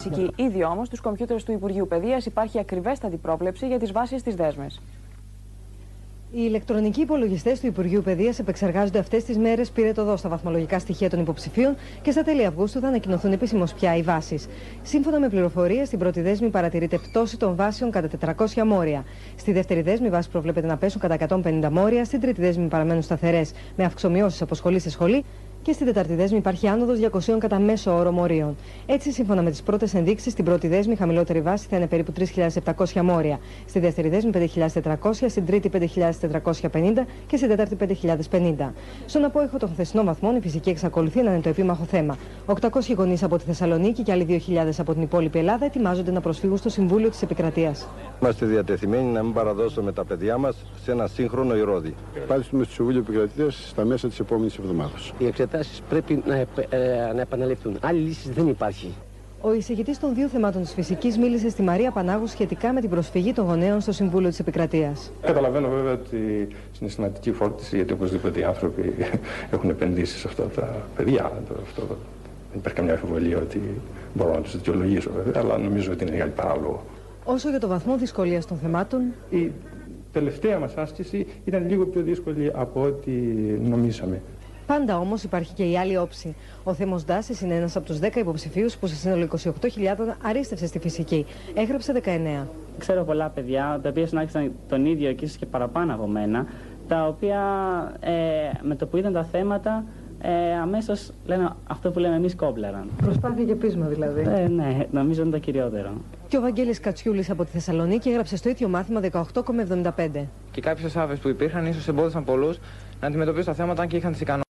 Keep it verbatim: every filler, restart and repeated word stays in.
φυσική. Ήδη όμως στους κομπιούτερς του Υπουργείου Παιδείας υπάρχει ακριβέστατη πρόβλεψη για τις βάσεις της δέσμες. Οι ηλεκτρονικοί υπολογιστές του Υπουργείου Παιδείας επεξεργάζονται αυτές τις μέρες πυρετοδός στα βαθμολογικά στοιχεία των υποψηφίων και στα τέλη Αυγούστου θα ανακοινωθούν επισήμως πια οι βάσεις. Σύμφωνα με πληροφορίες, στην πρώτη δέσμη παρατηρείται πτώση των βάσεων κατά τετρακόσια μόρια. Στη δεύτερη δέσμη, οι βάσεις προβλέπεται να πέσουν κατά εκατόν πενήντα μόρια. Στην τρίτη δέσμη παραμένουν σταθερές με αυξομοιώσεις από σχολή σε σχολή. Και στην τέταρτη δέσμη υπάρχει άνοδος διακοσίων κατά μέσο όρο μορίων. Έτσι, σύμφωνα με τις πρώτες ενδείξεις, στην πρώτη δέσμη η χαμηλότερη βάση θα είναι περίπου τρεις χιλιάδες επτακόσια μόρια. Στη δεύτερη δέσμη πέντε χιλιάδες τετρακόσια, στην τρίτη πέντε χιλιάδες τετρακόσια πενήντα και στην τέταρτη πέντε χιλιάδες πενήντα. Στον απόϊχο των χθεσινών βαθμών, η φυσική εξακολουθεί να είναι το επίμαχο θέμα. οκτακόσιοι γονείς από τη Θεσσαλονίκη και άλλοι δύο χιλιάδες από την υπόλοιπη Ελλάδα ετοιμάζονται να προσφύγουν στο Συμβούλιο της Επικρατείας. Είμαστε διατεθειμένοι να μην παραδώσουμε τα παιδιά μας σε ένα σύγχρονο ηρώδη. Πάλι στο Συμβούλιο Επικρατείας στα μέσα της επόμενης εβδομάδας. Οι εξετάσεις πρέπει να, επ, ε, να επαναληφθούν. Άλλη λύση δεν υπάρχει. Ο εισηγητής των δύο θεμάτων της φυσικής μίλησε στη Μαρία Πανάγου σχετικά με την προσφυγή των γονέων στο Συμβούλιο της Επικρατείας. Καταλαβαίνω βέβαια ότι συναισθηματική φόρτιση, γιατί οπωσδήποτε οι άνθρωποι έχουν επενδύσει σε αυτά τα παιδιά. Αυτό, δεν υπάρχει καμιά αμφιβολία ότι μπορώ να τους δικαιολογήσω βέβαια, αλλά νομίζω ότι είναι μεγάλη παράλογο. Όσο για το βαθμό δυσκολίας των θεμάτων, η τελευταία μας άσκηση ήταν λίγο πιο δύσκολη από ό,τι νομίσαμε. Πάντα όμως υπάρχει και η άλλη όψη. Ο Θέμος Ντάσης είναι ένας από τους δέκα υποψηφίους που σε σύνολο είκοσι οκτώ χιλιάδες αρίστευσε στη φυσική. Έγραψε δεκαεννέα. Ξέρω πολλά παιδιά, τα οποία συνάρχισαν τον ίδιο και ίσως και παραπάνω από μένα, τα οποία ε, με το που είδαν τα θέματα ε, αμέσως λένε αυτό που λέμε εμείς κόμπλαραν. Προσπάθεια και πείσμα δηλαδή. Ε, ναι, νομίζω είναι το κυριότερο. Και ο Βαγγέλης Κατσιούλης από τη Θεσσαλονίκη έγραψε στο ίδιο μάθημα δεκαοκτώ κόμμα εβδομήντα πέντε. Και κάποιες άσαβες που υπήρχαν ίσως εμπόδισαν πολλούς να αντιμετωπίσουν τα θέματα αν και είχαν τις ικανότητες.